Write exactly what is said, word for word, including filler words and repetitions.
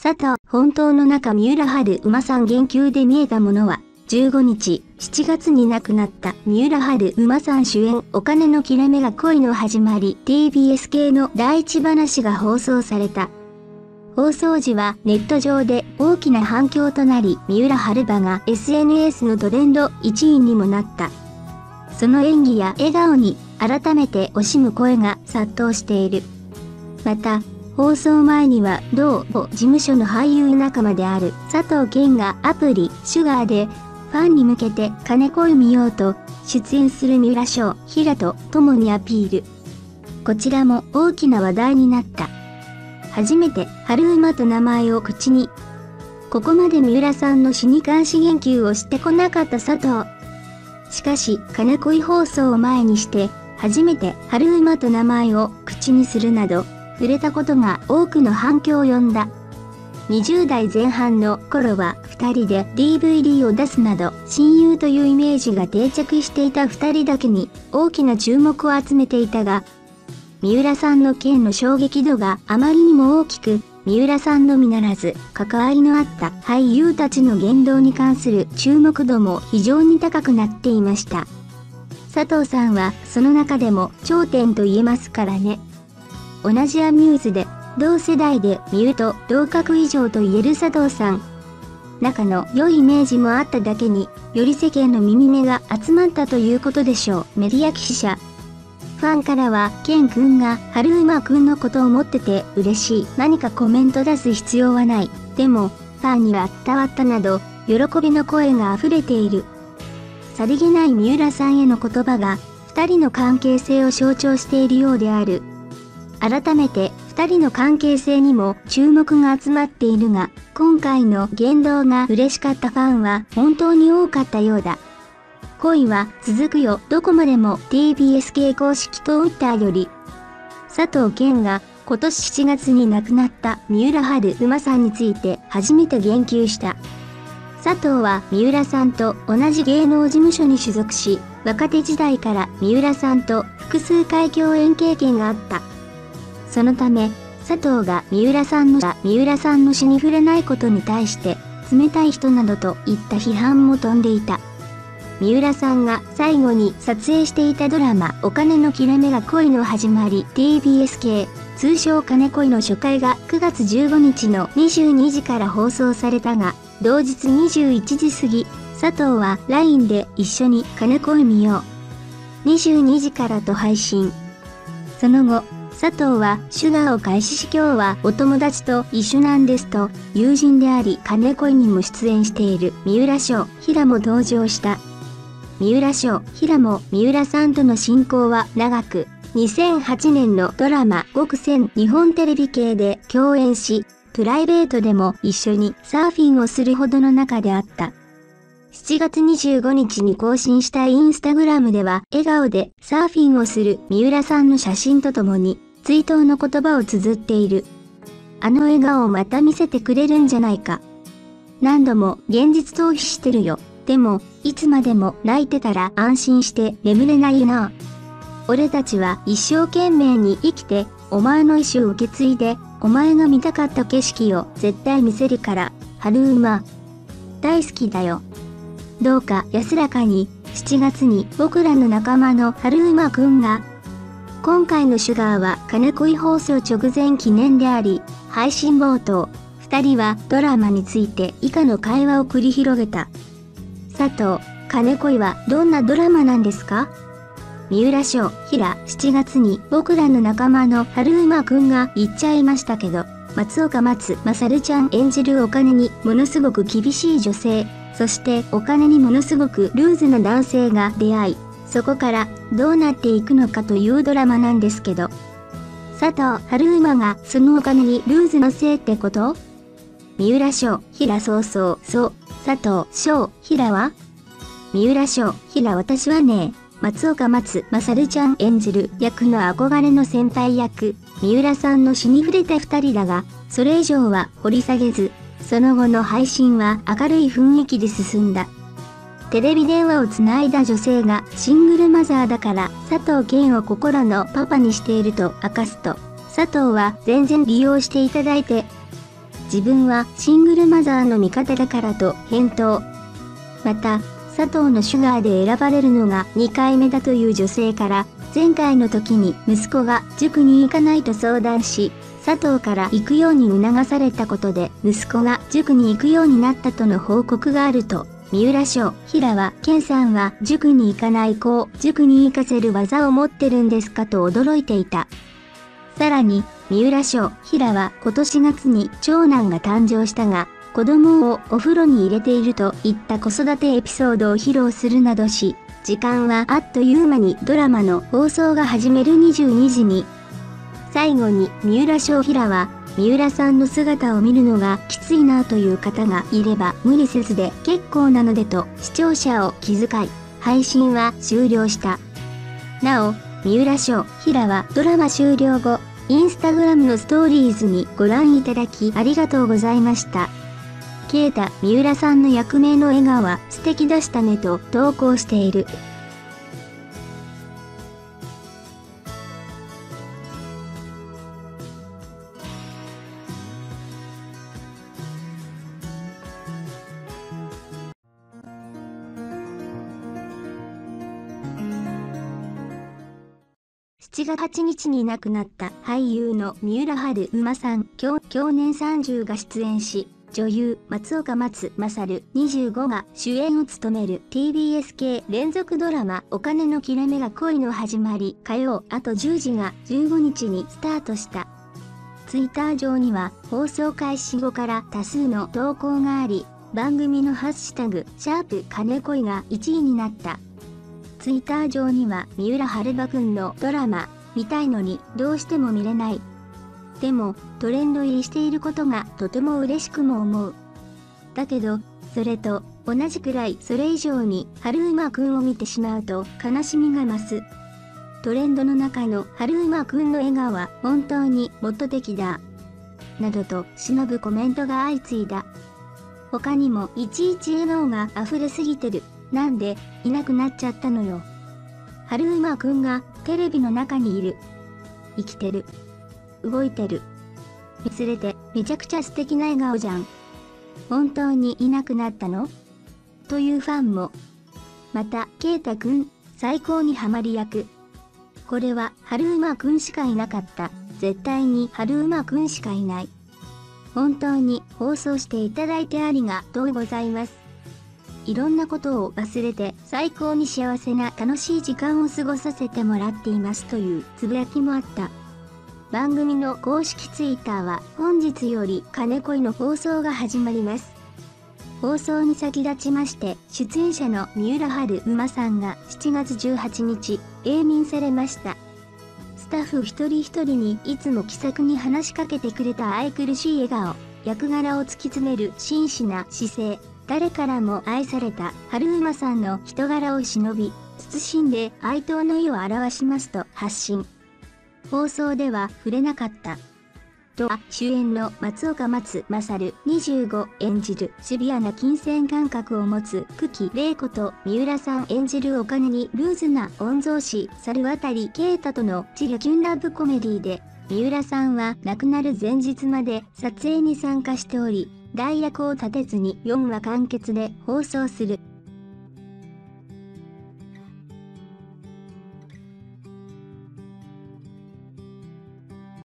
佐藤、本当の中三浦春馬さん言及で見えたものは、じゅうごにち、しちがつに亡くなった三浦春馬さん主演お金の切れ目が恋の始まり ティービーエス 系の第一話が放送された。放送時はネット上で大きな反響となり、三浦春馬が エスエヌエス のトレンドいちいにもなった。その演技や笑顔に改めて惜しむ声が殺到している。また、放送前には同事務所の俳優仲間である佐藤健がアプリシュガーでファンに向けて金恋見ようと出演する三浦翔、平と共にアピール。こちらも大きな話題になった。初めて春馬と名前を口に。ここまで三浦さんの死に関し言及をしてこなかった佐藤。しかし、金恋放送を前にして初めて春馬と名前を口にするなど、触れたことが多くの反響を呼んだ。にじゅうだいぜん半の頃はふたりで ディーブイディー を出すなど親友というイメージが定着していたふたりだけに大きな注目を集めていたが、三浦さんの件の衝撃度があまりにも大きく、三浦さんのみならず関わりのあった俳優たちの言動に関する注目度も非常に高くなっていました。佐藤さんはその中でも頂点と言えますからね。同じアミューズで同世代で三浦と同格以上と言える佐藤さん。仲の良いイメージもあっただけに、より世間の耳目が集まったということでしょう。メディア記者。ファンからは、ケン君が春馬くんのことを思ってて嬉しい。何かコメント出す必要はない。でも、ファンには伝わったなど、喜びの声が溢れている。さりげない三浦さんへの言葉が、二人の関係性を象徴しているようである。改めて二人の関係性にも注目が集まっているが、今回の言動が嬉しかったファンは本当に多かったようだ。恋は続くよ、どこまでも ティービーエス 系公式トーターより、佐藤健が今年しちがつに亡くなった三浦春馬さんについて初めて言及した。佐藤は三浦さんと同じ芸能事務所に所属し、若手時代から三浦さんと複数回共演経験があった。そのため、佐藤が三浦さんの三浦さんの死に触れないことに対して冷たい人などといった批判も飛んでいた。三浦さんが最後に撮影していたドラマお金の切れ目が恋の始まり ティービーエス 系通称金恋の初回がくがつじゅうごにちのにじゅうにじから放送されたが、同日にじゅういちじ過ぎ、佐藤は ライン で一緒に金恋見よう。にじゅうにじからと配信。その後、佐藤はシュガーを開始し今日はお友達と一緒なんですと友人であり金恋にも出演している三浦翔、平も登場した。三浦翔、平も三浦さんとの親交は長く、にせんはちねんのドラマ極戦日本テレビ系で共演し、プライベートでも一緒にサーフィンをするほどの仲であった。しちがつにじゅうごにちに更新したインスタグラムでは笑顔でサーフィンをする三浦さんの写真とともに追悼の言葉を綴っている。あの笑顔をまた見せてくれるんじゃないか。何度も現実逃避してるよ。でも、いつまでも泣いてたら安心して眠れないよな。俺たちは一生懸命に生きて、お前の意志を受け継いで、お前が見たかった景色を絶対見せるから、春馬。大好きだよ。どうか安らかに、しちがつに僕らの仲間の春馬くんが、今回のシュガーは金恋放送直前記念であり、配信冒頭、二人はドラマについて以下の会話を繰り広げた。佐藤、金恋はどんなドラマなんですか？三浦翔、平、しちがつに僕らの仲間の春馬くんが言っちゃいましたけど、松岡松勝ちゃん演じるお金にものすごく厳しい女性、そしてお金にものすごくルーズな男性が出会い、そこからどうなっていくのかというドラマなんですけど、佐藤春馬がそのお金にルーズなせいってこと？三浦翔、平そうそうそう、佐藤翔、平は？三浦翔、平私はね、松岡松勝ちゃん演じる役の憧れの先輩役、三浦さんの死に触れた二人だが、それ以上は掘り下げず、その後の配信は明るい雰囲気で進んだ。テレビ電話をつないだ女性がシングルマザーだから佐藤健を心のパパにしていると明かすと、佐藤は全然利用していただいて、 自分はシングルマザーの味方だからと返答。また、佐藤のシュガーで選ばれるのがにかいめだという女性から、前回の時に息子が塾に行かないと相談し、佐藤から行くように促されたことで息子が塾に行くようになったとの報告があると、三浦翔平は、健さんは塾に行かない子を塾に行かせる技を持ってるんですかと驚いていた。さらに、三浦翔平は今年がつに長男が誕生したが、子供をお風呂に入れているといった子育てエピソードを披露するなどし、時間はあっという間にドラマの放送が始めるにじゅうにじに。最後に三浦翔平は、三浦さんの姿を見るのがきついなという方がいれば無理せずで結構なのでと視聴者を気遣い、配信は終了した。なお、三浦翔平はドラマ終了後、インスタグラムのストーリーズにご覧いただきありがとうございました。啓太、三浦さんの役名の笑顔は素敵でしたねと投稿している。しちがつはちにちに亡くなった俳優の三浦春馬さん、去年さんじゅうが出演し、女優松岡松勝にじゅうごが主演を務める ティービーエス 系連続ドラマお金の切れ目が恋の始まり火曜あとじゅうじがじゅうごにちにスタートした。ツイッター上には放送開始後から多数の投稿があり、番組のハッシュタグシャープ金恋がいちいになった。ツイッター上には三浦春馬くんのドラマ見たいのにどうしても見れない。でもトレンド入りしていることがとても嬉しくも思う。だけどそれと同じくらいそれ以上に春馬くんを見てしまうと悲しみが増す。トレンドの中の春馬くんの笑顔は本当にもっと的だ。などと忍ぶコメントが相次いだ。他にもいちいち笑顔が溢れすぎてる。なんでいなくなっちゃったのよ。春馬くんがテレビの中にいる。生きてる。動いてる。忘れてめちゃくちゃ素敵な笑顔じゃん。本当にいなくなったの？というファンも。また、啓太くん、最高にハマり役。これは春馬くんしかいなかった。絶対に春馬くんしかいない。本当に放送していただいてありがとうございます。いろんなことを忘れて最高に幸せな楽しい時間を過ごさせてもらっていますというつぶやきもあった。番組の公式ツイッターは本日より金恋の放送が始まります。放送に先立ちまして出演者の三浦春馬さんがしちがつじゅうはちにち永眠されました。スタッフ一人一人にいつも気さくに話しかけてくれた愛くるしい笑顔、役柄を突き詰める真摯な姿勢、誰からも愛された春馬さんの人柄を忍び、謹んで哀悼の意を表しますと発信。放送では触れなかった。と、主演の松岡松勝にじゅうご演じるシビアな金銭感覚を持つ久喜玲子と三浦さん演じるお金にルーズな御曹司猿渡啓太とのチルキュンラブコメディで、三浦さんは亡くなる前日まで撮影に参加しており、代役を立てずによんわ完結で放送する。